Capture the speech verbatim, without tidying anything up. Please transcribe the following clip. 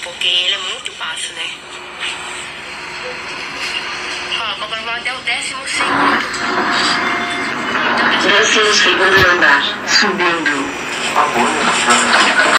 porque ele é muito baixo, né? Ó, agora vai até o décimo segundo. Décimo segundo andar. Subindo.